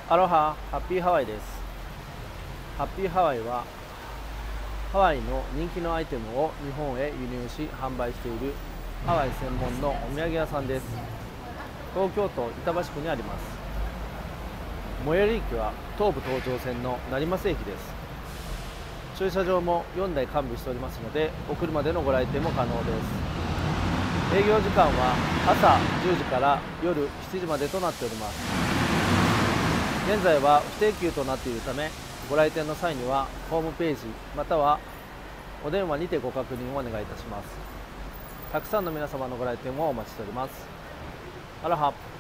アロハ、ハッピーハワイです。ハッピーハワイはハワイの人気のアイテムを日本へ輸入し販売しているハワイ専門のお土産屋さんです。東京都板橋区にあります。最寄り駅は東武東上線の成増駅です。駐車場も4台完備しておりますので、お車でのご来店も可能です。営業時間は朝10時から夜7時までとなっております。現在は不定休となっているため、ご来店の際にはホームページまたはお電話にてご確認をお願いいたします。たくさんの皆様のご来店をお待ちしております。アロハ。